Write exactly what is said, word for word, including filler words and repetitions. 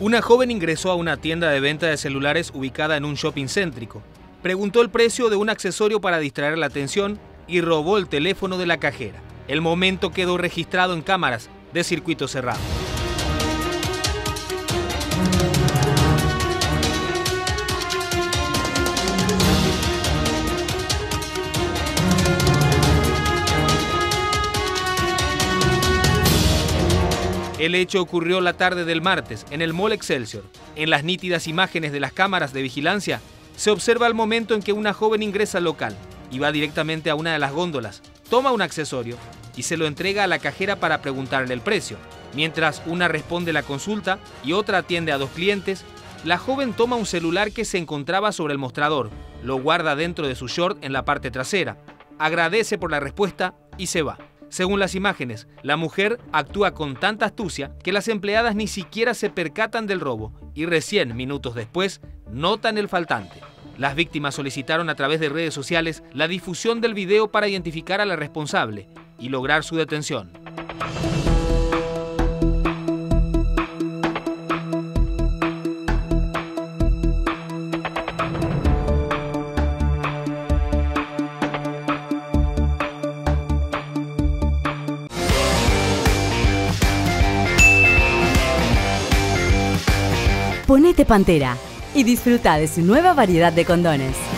Una joven ingresó a una tienda de venta de celulares ubicada en un shopping céntrico. Preguntó el precio de un accesorio para distraer la atención y robó el teléfono de la cajera. El momento quedó registrado en cámaras de circuito cerrado. El hecho ocurrió la tarde del martes en el Mall Excelsior. En las nítidas imágenes de las cámaras de vigilancia se observa el momento en que una joven ingresa al local y va directamente a una de las góndolas, toma un accesorio y se lo entrega a la cajera para preguntarle el precio. Mientras una responde la consulta y otra atiende a dos clientes, la joven toma un celular que se encontraba sobre el mostrador, lo guarda dentro de su short en la parte trasera, agradece por la respuesta y se va. Según las imágenes, la mujer actúa con tanta astucia que las empleadas ni siquiera se percatan del robo y recién, minutos después, notan el faltante. Las víctimas solicitaron a través de redes sociales la difusión del video para identificar a la responsable y lograr su detención. Ponete Pantera y disfruta de su nueva variedad de condones.